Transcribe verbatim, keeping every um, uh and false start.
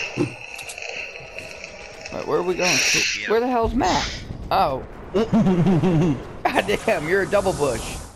Wait, where are we going? Where the hell's Matt? Oh. God damn, you're a double bush.